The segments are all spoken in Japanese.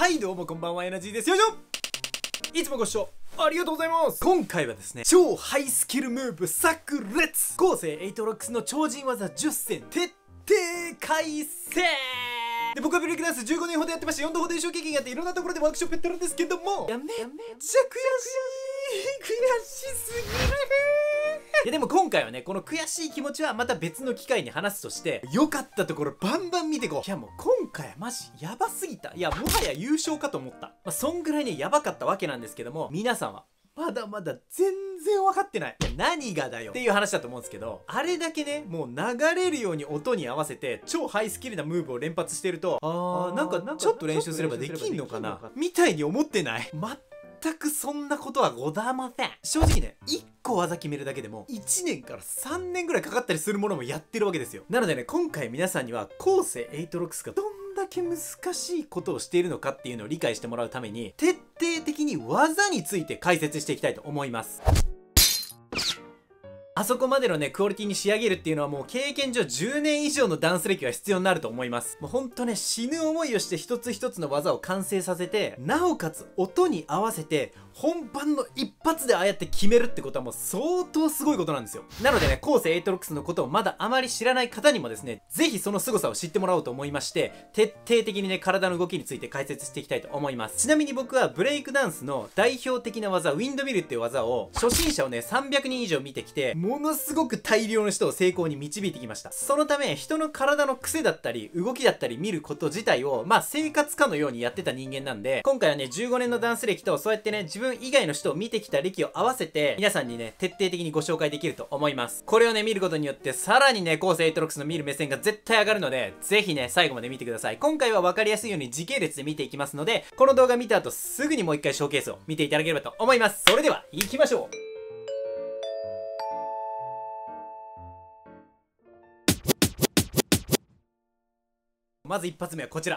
はいどうもこんばんは、エナジーです。よいしょ。いつもご視聴ありがとうございます。今回はですね、超ハイスキルムーブ炸裂後世エイトロックスの超人技10選徹底解説で、僕はブレイクダンス15年ほどやってまして、4度ほど優勝経験があって、いろんなところでワークショップやってるんですけども、めっちゃ悔しすぎるいやでも今回はね、この悔しい気持ちはまた別の機会に話すとして、良かったところバンバン見ていこう。いやもう今回はマジやばすぎた。いやもはや優勝かと思った。そんぐらいねやばかったわけなんですけども、皆さんはまだまだ全然分かってない。いや何がだよっていう話だと思うんですけど、あれだけねもう流れるように音に合わせて超ハイスキルなムーブを連発してると、なんかちょっと練習すればできんのかなみたいに思ってない？全くそんなことはございません。正直ね、1個技決めるだけでも1年から3年ぐらいかかったりするものもやってるわけですよ。なのでね、今回皆さんには後世エイトロックスがどんだけ難しいことをしているのかっていうのを理解してもらうために、徹底的に技について解説していきたいと思います。あそこまでのね、クオリティに仕上げるっていうのはもう経験上10年以上のダンス歴が必要になると思います。もうほんとね、死ぬ思いをして一つ一つの技を完成させて、なおかつ音に合わせて、本番の一発でああやって決めるってことはもう相当すごいことなんですよ。なのでね、後世エイトロックスのことをまだあまり知らない方にもですね、ぜひその凄さを知ってもらおうと思いまして、徹底的にね、体の動きについて解説していきたいと思います。ちなみに僕はブレイクダンスの代表的な技、ウィンドミルっていう技を、初心者をね、300人以上見てきて、ものすごく大量の人を成功に導いてきました。そのため、人の体の癖だったり、動きだったり見ること自体を、生活かのようにやってた人間なんで、今回はね、15年のダンス歴と、そうやってね、自分以外の人を見てきた歴を合わせて、皆さんにね、徹底的にご紹介できると思います。これをね、見ることによって、さらにね、後世エイトロックスの見る目線が絶対上がるので、ぜひね、最後まで見てください。今回は分かりやすいように時系列で見ていきますので、この動画見た後、すぐにもう一回ショーケースを見ていただければと思います。それでは、行きましょう。まず一発目はこちら。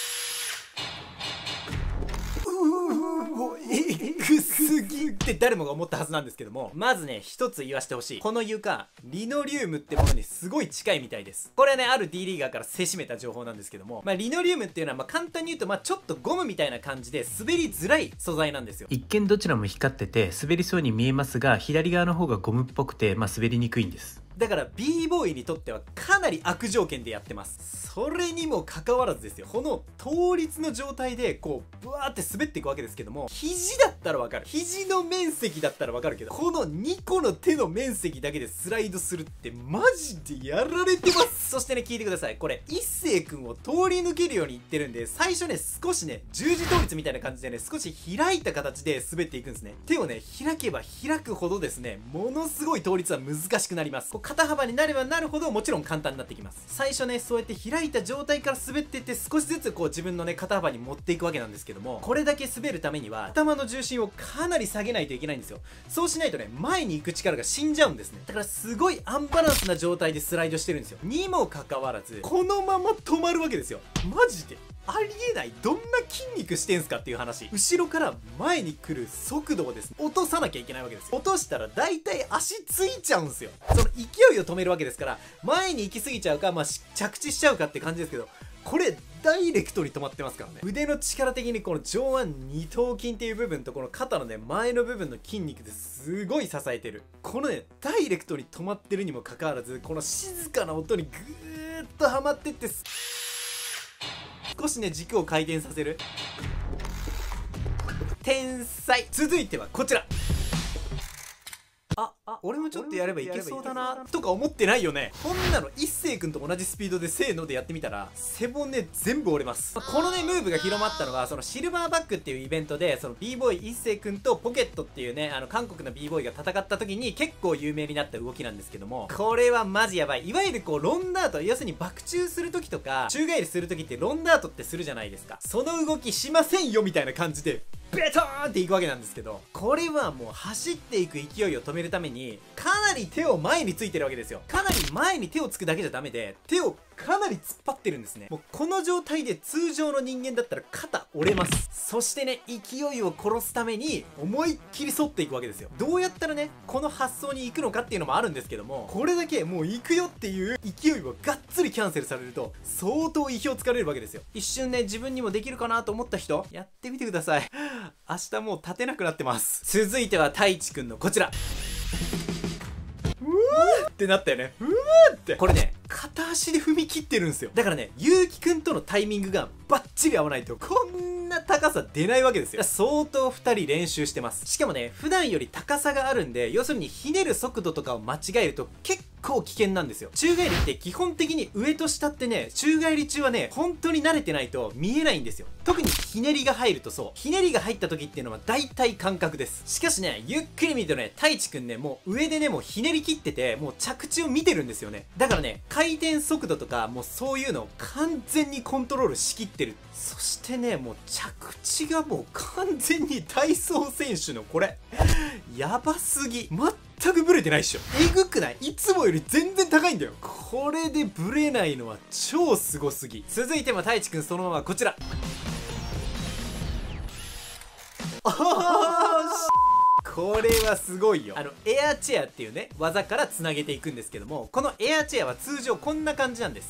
エグすぎって誰もが思ったはずなんですけども、まずね、一つ言わせてほしい。この床、リノリウムってものにすごい近いみたいです。これはね、ある D リーガーからせしめた情報なんですけども、リノリウムっていうのは簡単に言うと、ちょっとゴムみたいな感じで滑りづらい素材なんですよ。 一見どちらも光ってて滑りそうに見えますが、左側の方がゴムっぽくて、滑りにくいんです。 だから b ボーイにとってはかなり悪条件でやってます。それにもかかわらずですよ、この倒立の状態でこうブワーって滑っていくわけですけども、肘だったらわかる、肘の面積だったらわかるけど、この2個の手の面積だけでスライドするってマジでやられてます。そしてね、聞いてください。これ一星くんを通り抜けるようにいってるんで、最初ね少しね十字倒立みたいな感じでね、少し開いた形で滑っていくんですね。手をね開けば開くほどですね、ものすごい倒立は難しくなります。肩幅になればなるほどもちろん簡単になってきます。最初ねそうやって開いた状態から滑っていって、少しずつこう自分のね肩幅に持っていくわけなんですけども、これだけ滑るためには頭の重心をかなり下げないといけないんですよ。そうしないとね前に行く力が死んじゃうんですね。だからすごいアンバランスな状態でスライドしてるんですよ。にもかかわらずこのまま止まるわけですよ。マジでありえない。どんな筋肉してんすかっていう話。後ろから前に来る速度をですね落とさなきゃいけないわけですよ。落としたら大体足ついちゃうんですよ。その勢いを止めるわけですから、前に行き過ぎちゃうか、着地しちゃうかって感じですけど、これダイレクトに止まってますからね。腕の力的にこの上腕二頭筋っていう部分とこの肩のね前の部分の筋肉ですごい支えてる。このねダイレクトに止まってるにもかかわらず、この静かな音にぐーっとはまってって、少しね軸を回転させる。天才。続いてはこちら。俺もちょっとやればいけそうだなとか思ってないよね。こんなの一星くんと同じスピードでせーのでやってみたら背骨全部折れます。このねムーブが広まったのはそのシルバーバックっていうイベントで、その b ボーイ一星くんとポケットっていうね韓国の b ボーイが戦った時に結構有名になった動きなんですけども、これはマジやばい。いわゆるこうロンダート、要するにバク宙する時とか宙返りする時ってロンダートってするじゃないですか。その動きしませんよみたいな感じでベトーンっていくわけなんですけど、これはもう走っていく勢いを止めるためにかなり手を前についてるわけですよ。かなり前に手をつくだけじゃダメで、手をかなり突っ張ってるんですね。もうこの状態で通常の人間だったら肩折れます。そしてね、勢いを殺すために思いっきり反っていくわけですよ。どうやったらね、この発想に行くのかっていうのもあるんですけども、これだけもう行くよっていう勢いをがっつりキャンセルされると相当意表をつかれるわけですよ。一瞬ね、自分にもできるかなと思った人やってみてください。明日もう立てなくなってます。続いては太一くんのこちら。うわーってなったよね。うわーって。これね、片足で踏み切ってるんですよ。だからね、ゆうきくんとのタイミングがバッチリ合わないとこんな高さ出ないわけですよ。相当2人練習してます。しかもね、普段より高さがあるんで、要するにひねる速度とかを間違えると結構危険なんですよ。宙返りって基本的に上と下ってね、宙返り中はね、本当に慣れてないと見えないんですよ。特にひねりが入るとそう。ひねりが入った時っていうのは大体感覚です。しかしね、ゆっくり見るとね、太一くんね、もう上でね、もうひねり切ってて、もう着地を見てるんですよね。だからね、回転速度とか、もうそういうのを完全にコントロールしきってる。そしてね、もう着地がもう完全に体操選手のこれ、やばすぎ。全くブレてないっしょ。えぐくない？いつもより全然高いんだよ。これでブレないのは超すごすぎ。続いても太一くんそのままこちら。これはすごいよ。エアチェアっていうね、技からつなげていくんですけども、このエアチェアは通常こんな感じなんです。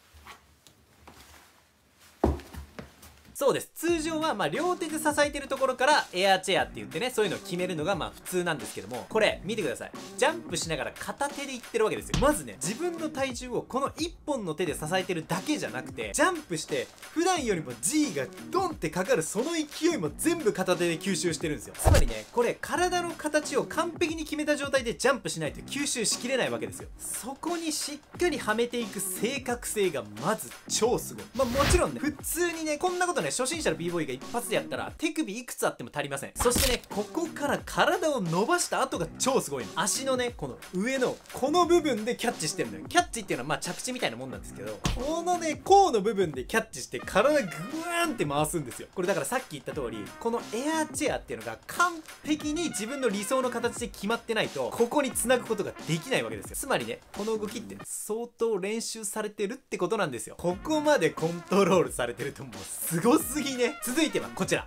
そうです。通常は両手で支えてるところからエアチェアって言ってね、そういうのを決めるのが普通なんですけども、これ見てください。ジャンプしながら片手でいってるわけですよ。まずね、自分の体重をこの1本の手で支えてるだけじゃなくて、ジャンプして普段よりも G がドンってかかるその勢いも全部片手で吸収してるんですよ。つまりね、これ体の形を完璧に決めた状態でジャンプしないと吸収しきれないわけですよ。そこにしっかりはめていく正確性がまず超すごい。もちろんね、普通にね、こんなことね、初心者の b ボーイが一発でやったら手首いくつあっても足りません。そしてね、ここから体を伸ばした後が超すごいの。足のね、この上のこの部分でキャッチしてるのよ。キャッチっていうのは着地みたいなもんなんですけど、このね、甲の部分でキャッチして体グワーンって回すんですよ。これだからさっき言った通り、このエアチェアっていうのが完璧に自分の理想の形で決まってないとここに繋ぐことができないわけですよ。つまりね、この動きって相当練習されてるってことなんですよ。ここまでコントロールされてるともうすごすぎね。続いてはこちら。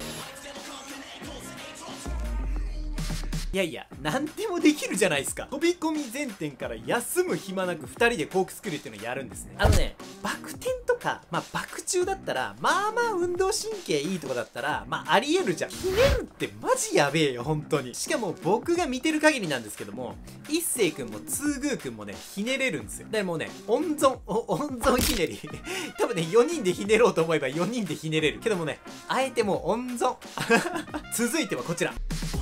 いやいや、何でもできるじゃないですか。飛び込み前転から休む暇なく2人でコークスクリューっていうのをやるんですね。バク転とか、バク宙だったら、運動神経いいとこだったら、ありえるじゃん。ひねるってマジやべえよ、本当に。しかも僕が見てる限りなんですけども、一星くんもつーぐーくんもね、ひねれるんですよ。だからもうね、温存ひねり。多分ね、4人でひねろうと思えば4人でひねれる。けどもね、あえてもう温存。続いてはこちら。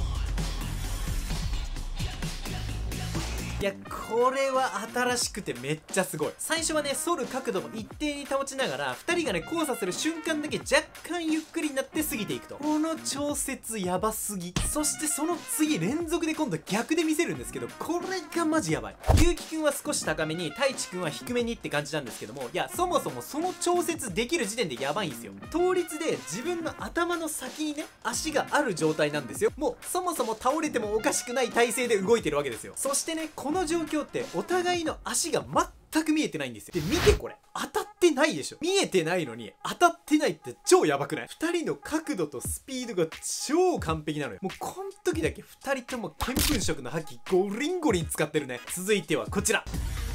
いや、これは新しくてめっちゃすごい。最初はね、反る角度も一定に保ちながら、2人がね、交差する瞬間だけ若干ゆっくりになって過ぎていくと。この調節やばすぎ。そしてその次連続で今度逆で見せるんですけど、これがマジやばい。ゆうきくんは少し高めに、太一くんは低めにって感じなんですけども、いや、そもそもその調節できる時点でやばいんですよ。倒立で自分の頭の先にね、足がある状態なんですよ。もう、そもそも倒れてもおかしくない体勢で動いてるわけですよ。そしてね、この状況ってお互いの足が全く見えてないんですよ。で、見てこれ。当たってないでしょ。見えてないのに当たってないって超やばくない？ 2 人の角度とスピードが超完璧なのよ。もうこん時だけ2人とも見聞色の覇気ゴリンゴリン使ってるね。続いてはこちら。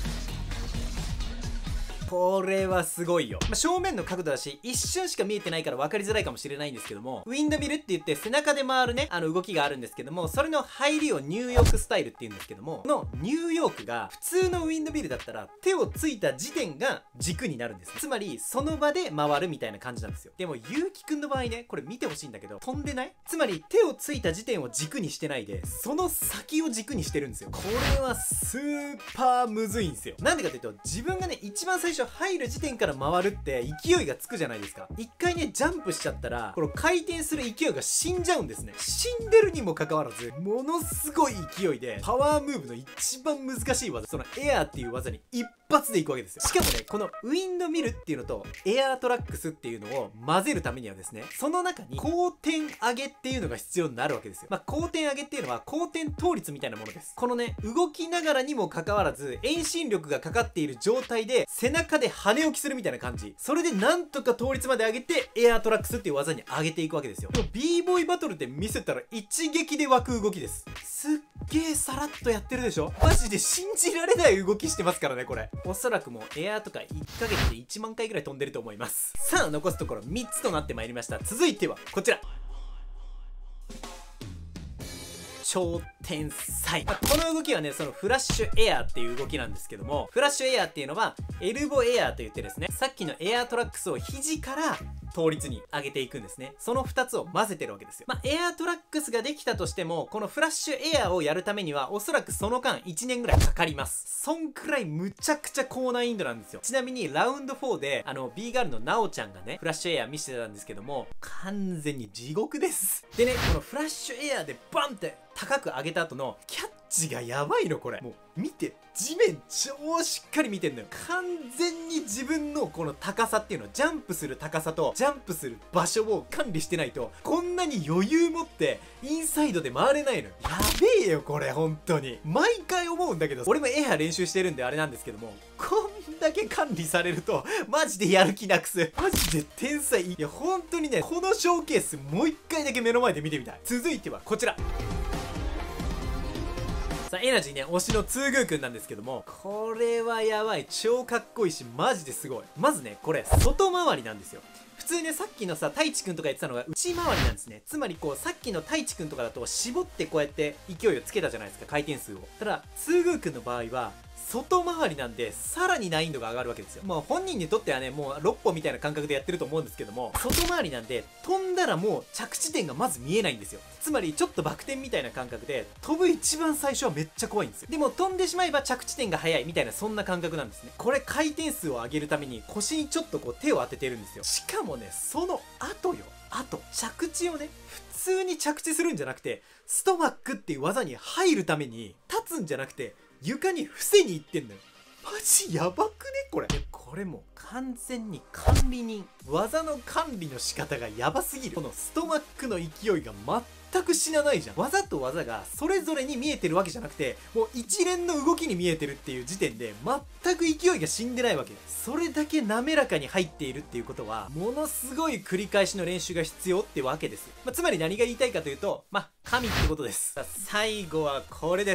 これはすごいよ。正面の角度だし、一瞬しか見えてないから分かりづらいかもしれないんですけども、ウィンドミルって言って背中で回るね、動きがあるんですけども、それの入りをニューヨークスタイルって言うんですけども、このニューヨークが普通のウィンドミルだったら手をついた時点が軸になるんです。つまり、その場で回るみたいな感じなんですよ。でも、ゆうきくんの場合ね、これ見てほしいんだけど、飛んでない？つまり、手をついた時点を軸にしてないで、その先を軸にしてるんですよ。これはスーパーむずいんですよ。なんでかというと、自分がね、一番最初入る時点から回るって勢いがつくじゃないですか。一回ね、ジャンプしちゃったら、この回転する勢いが死んじゃうんですね。死んでるにもかかわらず、ものすごい勢いで、パワームーブの一番難しい技、そのエアーっていう技に一発でいくわけですよ。しかもね、このウィンドミルっていうのとエアートラックスっていうのを混ぜるためにはですね、その中に後転上げっていうのが必要になるわけですよ。後転上げっていうのは後転倒立みたいなものです。このね、動きながらにもかかわらず遠心力がかかっている状態で背中で跳ね起きするみたいな感じ。それでなんとか倒立まで上げてエアートラックスっていう技に上げていくわけですよ。でも b ボーイバトルで見せたら一撃で湧く動きです。すっげーさらっとやってるでしょ。マジで信じられない動きしてますからね、これ。おそらくもうエアーとか1ヶ月で1万回ぐらい飛んでると思います。さあ、残すところ3つとなってまいりました。続いてはこちら、超天才。この動きはね、そのフラッシュエアーっていう動きなんですけども、フラッシュエアーっていうのはエルボエアーと言ってですね、さっきのエアートラックスを肘から倒立に上げていくんですね。その2つを混ぜてるわけですよ。エアートラックスができたとしても、このフラッシュエアーをやるためにはおそらくその間1年ぐらいかかります。そんくらいむちゃくちゃ高難易度なんですよ。ちなみにラウンド4でB ガールのナオちゃんがね、フラッシュエアー見せてたんですけども、完全に地獄です。でね、このフラッシュエアーでバンって高く上げた後のキャッチがやばいの、これ。もう見て、地面超しっかり見てんのよ。完全に自分のこの高さっていうの、ジャンプする高さとジャンプする場所を管理してないと、こんなに余裕持ってインサイドで回れないのよ。やべえよこれ、本当に。毎回思うんだけど、俺もエア練習してるんであれなんですけども、こんだけ管理されるとマジでやる気なくす。マジで天才。いや本当にね、このショーケースもう一回だけ目の前で見てみたい。続いてはこちら、さあエナジーね、推しのツーグーくんなんですけども、これはやばい。超かっこいいしマジですごい。まずね、これ外回りなんですよ。普通ね、さっきのさ、太一くんとか言ってたのが内回りなんですね。つまりこう、さっきの太一くんとかだと絞ってこうやって勢いをつけたじゃないですか、回転数を。ただツーグーくんの場合は外回りなんで、さらに難易度が上がるわけですよ。本人にとってはね、もう6歩みたいな感覚でやってると思うんですけども、外回りなんで飛んだらもう着地点がまず見えないんですよ。つまりちょっとバク転みたいな感覚で、飛ぶ一番最初はめっちゃ怖いんですよ。でも飛んでしまえば着地点が早いみたいな、そんな感覚なんですね。これ回転数を上げるために腰にちょっとこう手を当ててるんですよ。しかもね、その後よ、着地をね、普通に着地するんじゃなくて、ストマックっていう技に入るために立つんじゃなくて、床に伏せに行ってんのよ。マジやばくねこれ。これもう完全に管理人。技の管理の仕方がやばすぎる。このストマックの勢いが全く死なないじゃん。技と技がそれぞれに見えてるわけじゃなくて、もう一連の動きに見えてるっていう時点で全く勢いが死んでないわけ。それだけ滑らかに入っているっていうことは、ものすごい繰り返しの練習が必要ってわけですよ。つまり何が言いたいかというと、神ってことです。さあ最後はこれです。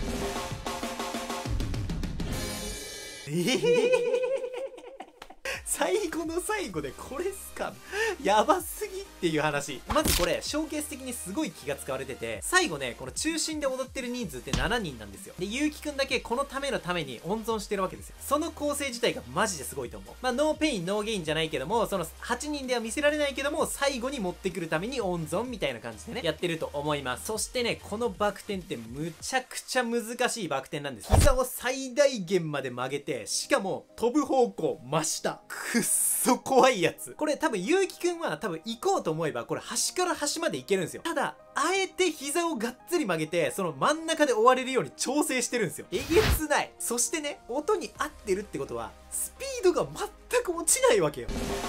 最後の最後でこれっすか、やばすぎっていう話。まずこれショーケース的にすごい気が使われてて、最後ね、この中心で踊ってる人数って7人なんですよ。でゆうきくんだけこのためのために温存してるわけですよ。その構成自体がマジですごいと思う。ノーペインノーゲインじゃないけども、その8人では見せられないけども、最後に持ってくるために温存みたいな感じでね、やってると思います。そしてね、このバク転ってむちゃくちゃ難しいバク転なんです。膝を最大限まで曲げて、しかも飛ぶ方向真下、くっそ怖いやつ。これ多分ゆうきくんは多分行こうと思えばこれ端から端まで行けるんですよ。ただあえて膝をがっつり曲げて、その真ん中で終われるように調整してるんですよ。えげつない。そしてね、音に合ってるってことはスピードが全く落ちないわけよ。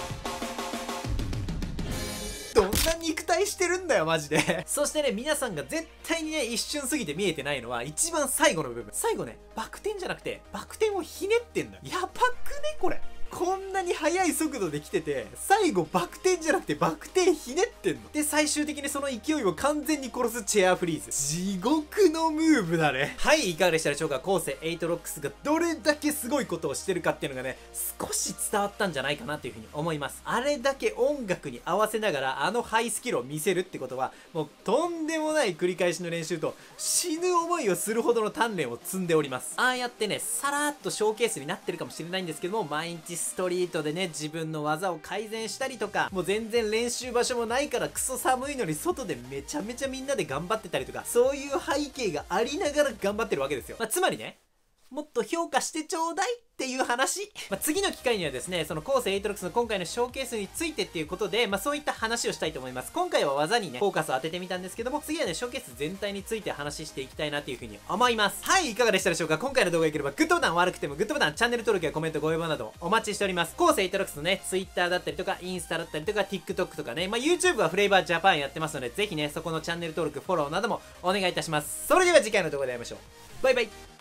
どんな肉体してるんだよマジで。そしてね、皆さんが絶対にね、一瞬過ぎて見えてないのは一番最後の部分。最後ね、バク転じゃなくてバク転をひねってんだよ。やばくねこれ。こんなに速い速度で来てて、最後バク転じゃなくてバク転ひねってんの。で最終的にその勢いを完全に殺すチェアフリーズ。地獄のムーブだね。はい、いかがでしたでしょうか。後世エイトロックスがどれだけすごいことをしてるかっていうのがね、少し伝わったんじゃないかなっていうふうに思います。あれだけ音楽に合わせながらあのハイスキルを見せるってことは、もうとんでもない繰り返しの練習と死ぬ思いをするほどの鍛錬を積んでおります。ああやってね、さらっとショーケースになってるかもしれないんですけども、毎日ストリートでね、自分の技を改善したりとか、もう全然練習場所もないからクソ寒いのに外でめちゃめちゃみんなで頑張ってたりとか、そういう背景がありながら頑張ってるわけですよ。つまりね、もっと評価してちょうだいっっていう話次の機会にはですね、そのコースエイトロックスの今回のショーケースについてっていうことで、そういった話をしたいと思います。今回は技にね、フォーカスを当ててみたんですけども、次はね、ショーケース全体について話していきたいなっていう風に思います。はい、いかがでしたでしょうか。今回の動画が良ければグッドボタン、悪くてもグッドボタン、チャンネル登録やコメント、ご要望などお待ちしております。コースエイトロックスのね、Twitter だったりとか、インスタだったりとか、TikTok とかね、YouTube はフレーバージャパンやってますので、ぜひね、そこのチャンネル登録、フォローなどもお願いいたします。それでは次回の動画で会いましょう。バイバイ。